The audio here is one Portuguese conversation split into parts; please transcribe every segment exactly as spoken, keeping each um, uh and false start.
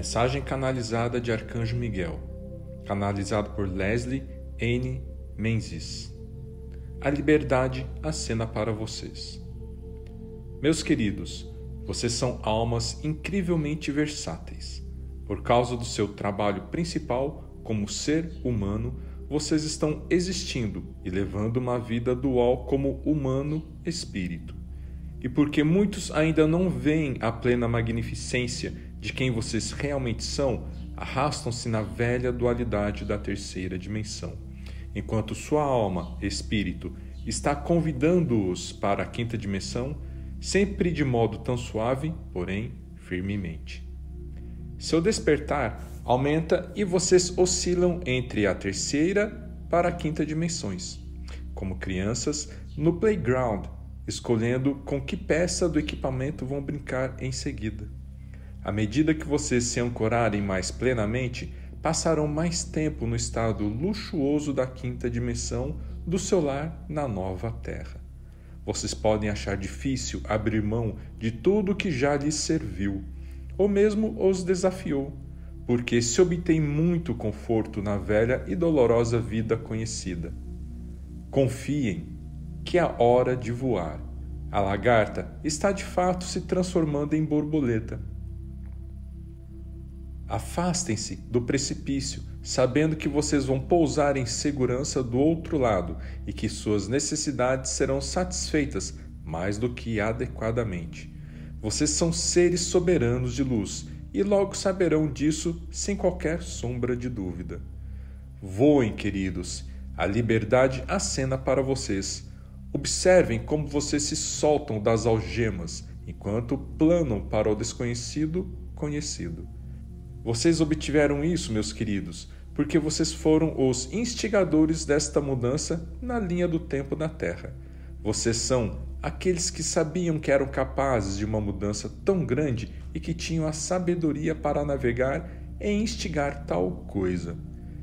Mensagem canalizada de Arcanjo Miguel, canalizado por Leslie N. Menzies. A liberdade acena para vocês. Meus queridos, vocês são almas incrivelmente versáteis. Por causa do seu trabalho principal como ser humano, vocês estão existindo e levando uma vida dual como humano-espírito. E porque muitos ainda não veem a plena magnificência de quem vocês realmente são, arrastam-se na velha dualidade da terceira dimensão, enquanto sua alma, espírito, está convidando-os para a quinta dimensão, sempre de modo tão suave, porém firmemente. Seu despertar aumenta e vocês oscilam entre a terceira para a quinta dimensões, como crianças no playground, escolhendo com que peça do equipamento vão brincar em seguida. À medida que vocês se ancorarem mais plenamente, passarão mais tempo no estado luxuoso da quinta dimensão do seu lar na nova Terra. Vocês podem achar difícil abrir mão de tudo que já lhes serviu, ou mesmo os desafiou, porque se obtém muito conforto na velha e dolorosa vida conhecida. Confiem que é hora de voar. A lagarta está de fato se transformando em borboleta. Afastem-se do precipício, sabendo que vocês vão pousar em segurança do outro lado e que suas necessidades serão satisfeitas mais do que adequadamente. Vocês são seres soberanos de luz e logo saberão disso sem qualquer sombra de dúvida. Voem, queridos, a liberdade acena para vocês. Observem como vocês se soltam das algemas, enquanto planam para o desconhecido conhecido. Vocês obtiveram isso, meus queridos, porque vocês foram os instigadores desta mudança na linha do tempo da Terra. Vocês são aqueles que sabiam que eram capazes de uma mudança tão grande e que tinham a sabedoria para navegar e instigar tal coisa.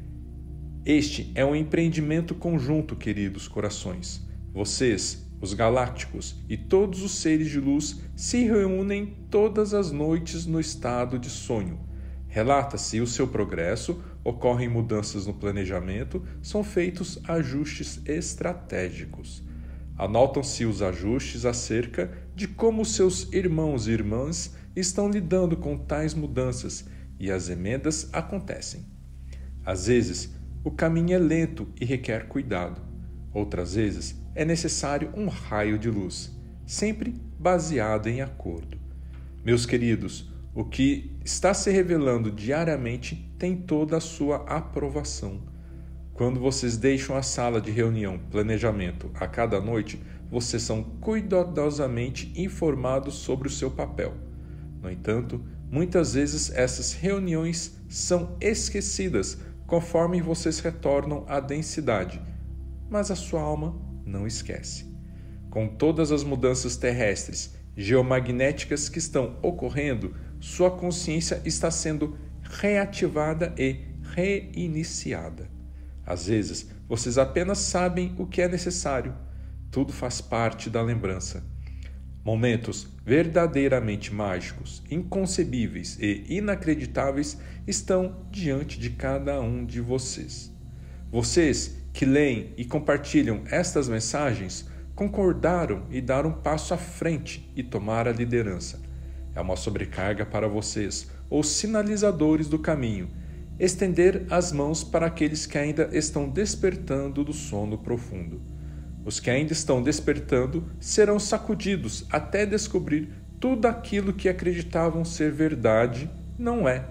Este é um empreendimento conjunto, queridos corações. Vocês, os galácticos e todos os seres de luz se reúnem todas as noites no estado de sonho. Relata-se o seu progresso, ocorrem mudanças no planejamento, são feitos ajustes estratégicos. Anotam-se os ajustes acerca de como seus irmãos e irmãs estão lidando com tais mudanças e as emendas acontecem. Às vezes, o caminho é lento e requer cuidado. Outras vezes, é necessário um raio de luz, sempre baseado em acordo. Meus queridos, o que está se revelando diariamente tem toda a sua aprovação. Quando vocês deixam a sala de reunião, planejamento, a cada noite, vocês são cuidadosamente informados sobre o seu papel. No entanto, muitas vezes essas reuniões são esquecidas conforme vocês retornam à densidade, mas a sua alma não esquece. Com todas as mudanças terrestres, geomagnéticas que estão ocorrendo, sua consciência está sendo reativada e reiniciada. Às vezes, vocês apenas sabem o que é necessário. Tudo faz parte da lembrança. Momentos verdadeiramente mágicos, inconcebíveis e inacreditáveis estão diante de cada um de vocês. Vocês que leem e compartilham estas mensagens concordaram e dar um passo à frente e tomar a liderança. É uma sobrecarga para vocês, os sinalizadores do caminho, estender as mãos para aqueles que ainda estão despertando do sono profundo. Os que ainda estão despertando serão sacudidos até descobrir tudo aquilo que acreditavam ser verdade não é.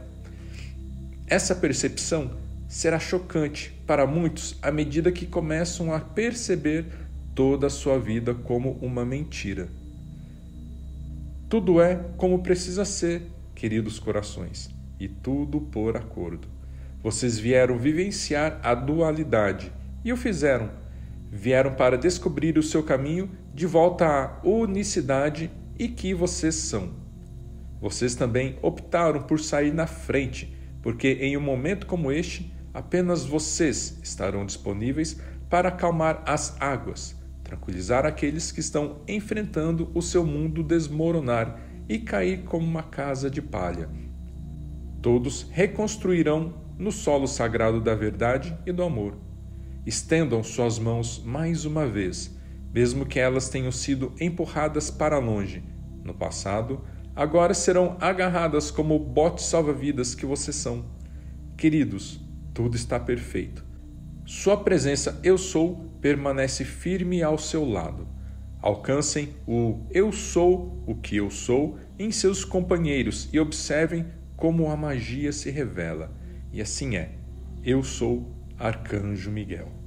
Essa percepção será chocante para muitos à medida que começam a perceber toda a sua vida como uma mentira. Tudo é como precisa ser, queridos corações, e tudo por acordo. Vocês vieram vivenciar a dualidade e o fizeram. Vieram para descobrir o seu caminho de volta à unicidade e que vocês são. Vocês também optaram por sair na frente, porque em um momento como este, apenas vocês estarão disponíveis para acalmar as águas, tranquilizar aqueles que estão enfrentando o seu mundo desmoronar e cair como uma casa de palha. Todos reconstruirão no solo sagrado da verdade e do amor. Estendam suas mãos mais uma vez, mesmo que elas tenham sido empurradas para longe no passado, agora serão agarradas como botes salva-vidas que vocês são. Queridos, tudo está perfeito. Sua presença Eu Sou permanece firme ao seu lado. Alcancem o Eu Sou, o que eu sou, em seus companheiros e observem como a magia se revela. E assim é. Eu sou Arcanjo Miguel.